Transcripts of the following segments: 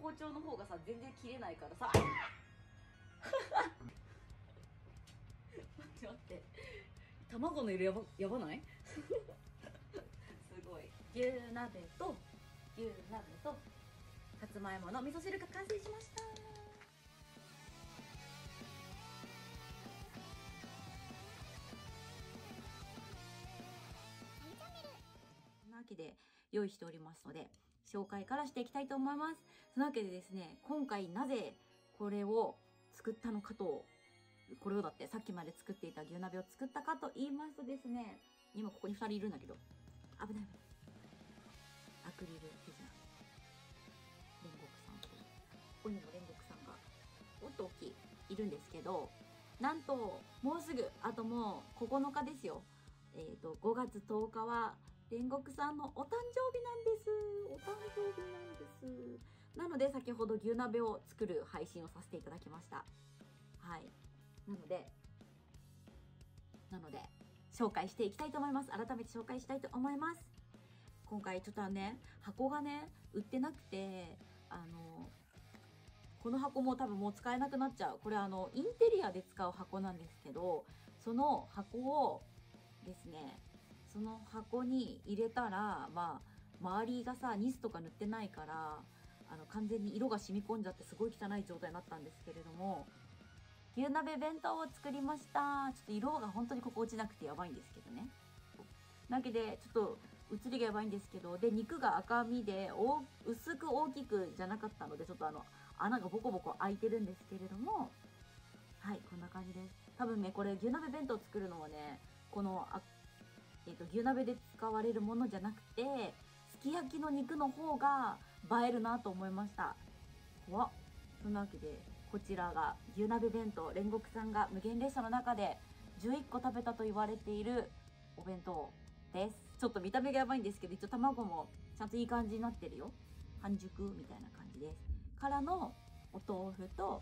包丁の方がさ全然切れないからさ待って待って、卵の色やばないすごい。牛鍋とさつまいもの味噌汁が完成しました。そんなわけで用意しておりますので紹介からしていきたいと思います。そのわけでですね、今回なぜこれを作ったのかと、これをだってさっきまで作っていた牛鍋を作ったかと言いますとですね、今ここに2人いるんだけど、危ない。アクリルフェジナ煉獄さんと、ここにも煉獄さんがおっと大きいるんですけど、なんともうすぐあともう9日ですよ。5月10日は煉獄さんのお誕生日なんです。お誕生日なんです。なので先ほど牛鍋を作る配信をさせていただきました。はい。なので紹介していきたいと思います。改めて紹介したいと思います。今回ちょっとね、箱がね売ってなくて、この箱も多分もう使えなくなっちゃう。これインテリアで使う箱なんですけど、その箱をですね、その箱に入れたら、まあ周りがさニスとか塗ってないから、完全に色が染み込んじゃってすごい汚い状態になったんですけれども、牛鍋弁当を作りました。ちょっと色が本当にここ落ちなくてやばいんですけどね。だけでちょっと写りがやばいんですけど、で肉が赤身で薄く大きくじゃなかったので、ちょっと穴がボコボコ開いてるんですけれども、はい、こんな感じです。多分ね、これ牛鍋弁当を作るのはね、この牛鍋で使われるものじゃなくて、すき焼きの肉の方が映えるなと思いました。そんなわけで、こちらが牛鍋弁当、煉獄さんが無限列車の中で11個食べたと言われているお弁当です。ちょっと見た目がやばいんですけど、一応卵もちゃんといい感じになってるよ。半熟みたいな感じです。からのお豆腐と、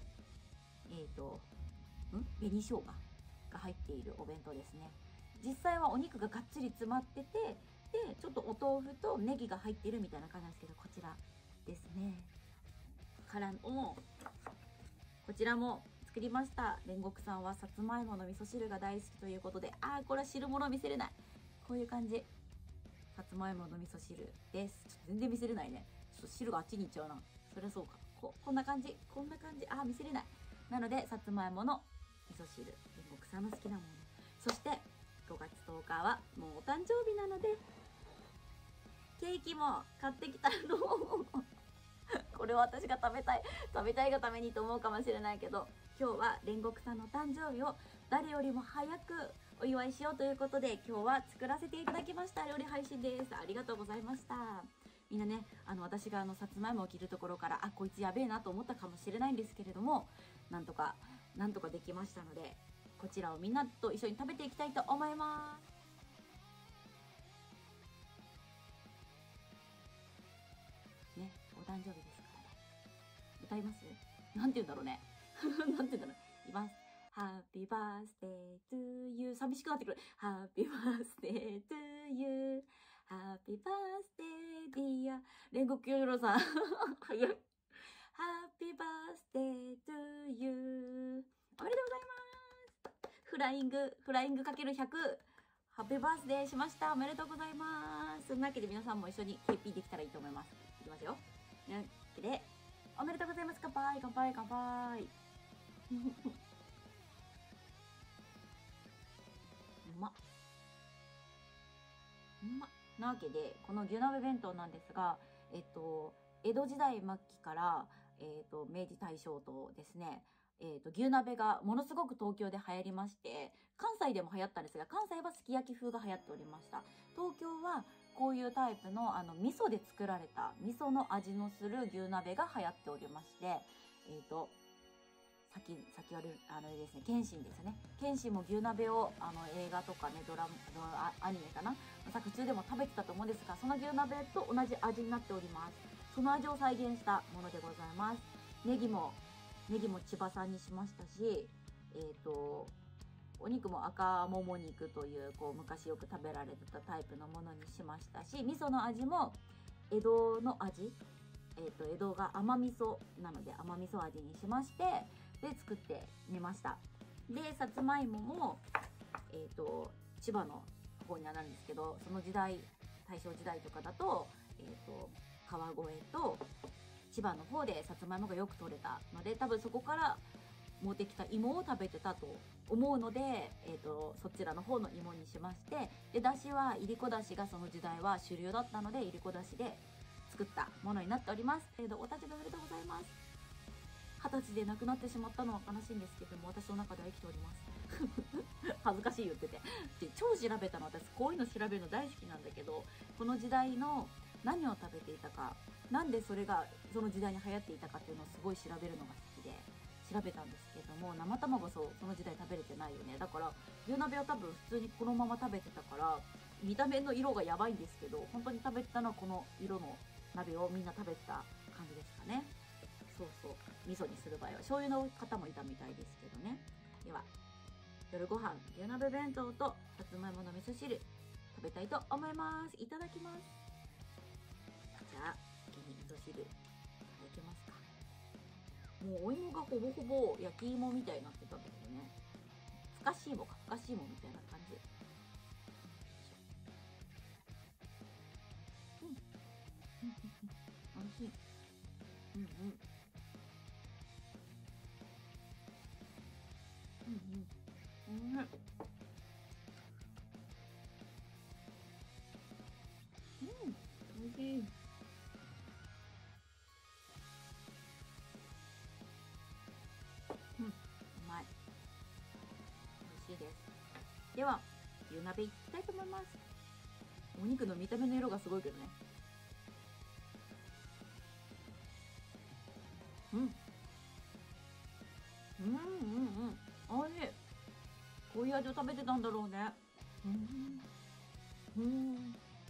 紅生姜が入っているお弁当ですね。実際はお肉ががっつり詰まってて、で、ちょっとお豆腐とネギが入ってるみたいな感じなんですけど、こちらですね。からの、こちらも作りました。煉獄さんはさつまいもの味噌汁が大好きということで、これは汁物見せれない。こういう感じ。さつまいもの味噌汁です。ちょっと全然見せれないね。ちょっと汁があっちに行っちゃうな。そりゃそうか。こんな感じ。こんな感じ。見せれない。なので、さつまいもの味噌汁。煉獄さんの好きなもの。そして、5月10日はもうお誕生日なので、ケーキも買ってきたの。これは私が食べたいがためにと思うかもしれないけど、今日は煉獄さんの誕生日を誰よりも早くお祝いしようということで、今日は作らせていただきました。料理配信です。ありがとうございました。みんなね、私がさつまいもを切るところから、こいつやべえなと思ったかもしれないんですけれども、なんとかできましたので、こちらをみんなと一緒に食べていきたいと思います。ね、お誕生日ですからね。歌います？なんて言うんだろうね。なんて言うんだろう。いきます。Happy birthday to you. 寂しくなってくる。Happy birthday to you.Happy birthday dear. 煉獄よろさん。早い。Happy birthday to you. おめでとうございます。フライングかける100。ハッピーバースデーしました。おめでとうございます。そんなわけで皆さんも一緒に KP できたらいいと思います。いきますよ。というわけで、おめでとうございます。乾杯、乾杯、乾杯。うまっ。なわけで、この牛鍋弁当なんですが、江戸時代末期から、明治大正とですね、牛鍋がものすごく東京で流行りまして、関西でも流行ったんですが、関西はすき焼き風が流行っておりました。東京はこういうタイプの味噌で作られた味噌の味のする牛鍋が流行っておりまして、先はですね、謙信ですね。謙信も牛鍋を映画とかね、アニメかな作中でも食べてたと思うんですが、その牛鍋と同じ味になっております。その味を再現したものでございます。ネギも千葉産にしましたし、お肉も赤もも肉という、昔よく食べられてたタイプのものにしましたし、味噌の味も江戸の味江戸が甘味噌なので甘味噌味にしまして、で作ってみました。でさつまいもも千葉の方にはなるんですけど、その時代大正時代とかだと川越と千葉の方でさつまいもがよく取れたので、多分そこから持ってきた芋を食べてたと思うので、そちらの方の芋にしまして、でだしはいりこだしがその時代は主流だったのでいりこだしで作ったものになっております。お誕生日おめでとうございます。20歳で亡くなってしまったのは悲しいんですけども、私の中では生きております恥ずかしい言ってて。で超調べたの、私こういうの調べるの大好きなんだけど、この時代の何を食べていたか、なんでそれがその時代に流行っていたかっていうのをすごい調べるのが好きで調べたんですけども、生卵その時代食べれてないよね。だから牛鍋は多分普通にこのまま食べてたから、見た目の色がやばいんですけど、本当に食べてたのはこの色の鍋をみんな食べてた感じですかね。そうそう、味噌にする場合は醤油の方もいたみたいですけどね。では夜ご飯牛鍋弁当とさつまいもの味噌汁食べたいと思います。いただきます。じゃあ先に味噌汁いただきますか。もうお芋がほぼほぼ焼き芋みたいになってたんだけどね。ふかし芋か、ふかし芋みたいな感じ。うんおいしい。うんうんうんうん。おいしい。うまい。美味しいです。では牛鍋いきたいと思います。お肉の見た目の色がすごいけどね。うんうんうんうん、おいしい。こういう味を食べてたんだろうね。うん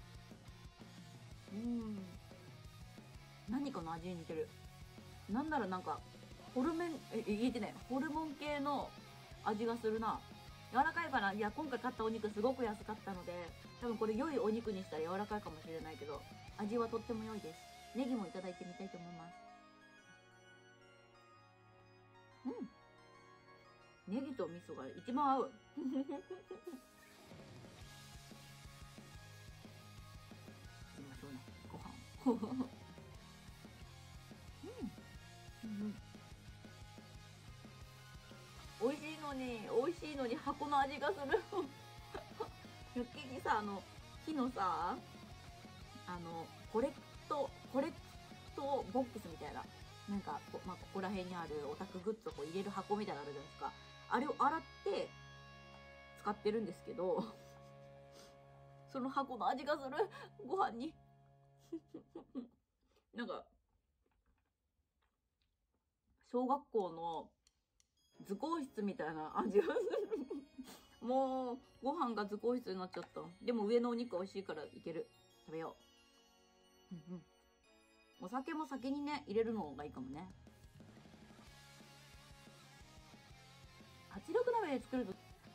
何かの味に似てる。なんならなんかホルメン言えてない、ホルモン系の味がするな。柔らかいかな。いや今回買ったお肉すごく安かったので、多分これ良いお肉にしたら柔らかいかもしれないけど、味はとっても良いです。ネギもいただいてみたいと思います。ネギと味噌が一番合ういましょうね、ご飯美味しいのに美味しいのに箱の味がする100均にさ、木のさ、コレクトボックスみたいな、なんかここら辺にあるオタクグッズをこう入れる箱みたいなのあるじゃないですか。あれを洗って使ってるんですけどその箱の味がする、ご飯になんか小学校の図工室みたいな味がするもうご飯が図工室になっちゃった。でも上のお肉美味しいからいける。食べよう。お酒も先にね入れるのがいいかもね。圧力鍋で作ると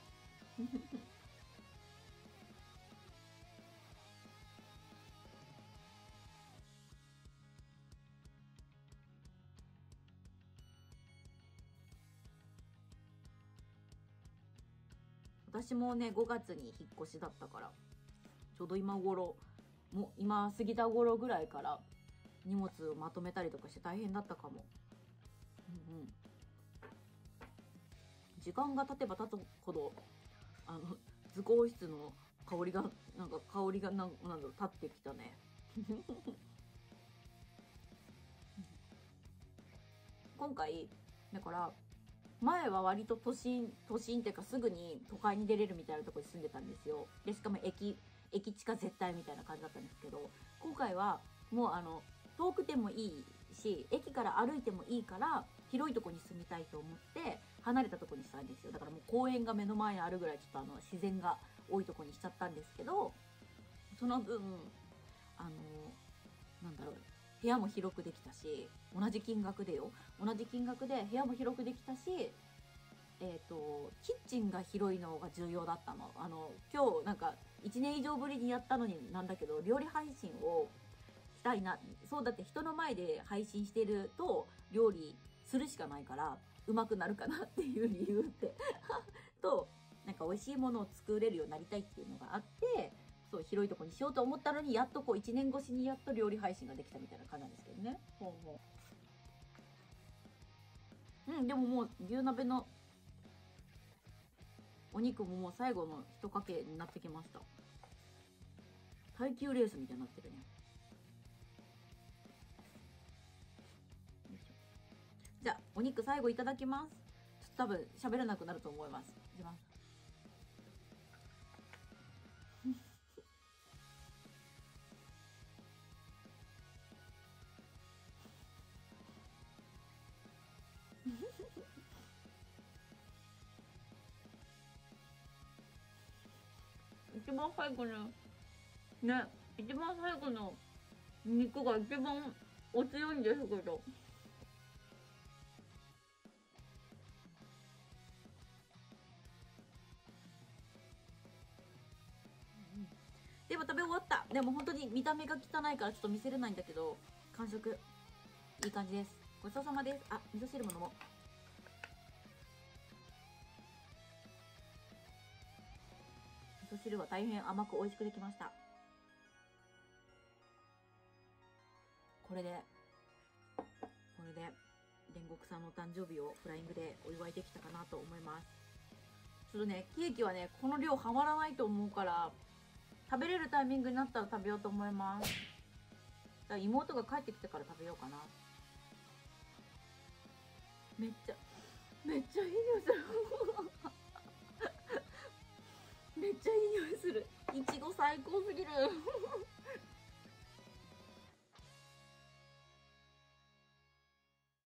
私もね5月に引っ越しだったから、ちょうど今頃、もう今過ぎた頃ぐらいから荷物をまとめたりとかして大変だったかも。時間が経てば経つほど図工室の香りがなんだろう立ってきたね今回だから前は割と都心っていうかすぐに都会に出れるみたいなところに住んでたんですよ。でしかも駅地下絶対みたいな感じだったんですけど、今回はもう遠くてもいいし駅から歩いてもいいから広いとこに住みたいと思って離れたとこにしたんですよ。だからもう公園が目の前にあるぐらいちょっと自然が多いとこにしちゃったんですけど、その分なんだろう、部屋も広くできたし、同じ金額で部屋も広くできたし、キッチンが広いのが重要だったの。今日なんか1年以上ぶりにやったのになんだけど、料理配信をしたいな。そうだって人の前で配信してると料理するしかないからうまくなるかなっていう理由ってと、なんか美味しいものを作れるようになりたいっていうのがあって、そう広いとこにしようと思ったのに、やっとこう1年越しにやっと料理配信ができたみたいな感じなんですけどね。ほうほう。うん、でももう牛鍋のお肉ももう最後の一かけになってきました。耐久レースみたいになってるね。じゃあお肉最後いただきます。ちょっと多分喋れなくなると思います。いきます。一番最後のね、一番最後の肉が一番お強いんですけど。でも食べ終わった。でも本当に見た目が汚いからちょっと見せれないんだけど、完食いい感じです。ごちそうさまです。あ、味噌汁も飲もう。味噌汁は大変甘く美味しくできました。これで煉獄さんのお誕生日をフライングでお祝いできたかなと思います。ちょっとね、ケーキはね、この量ハマらないと思うから、食べれるタイミングになったら食べようと思います。だから妹が帰ってきてから食べようかな。めっちゃいい匂いする。めっちゃいい匂いする。いちご最高すぎる。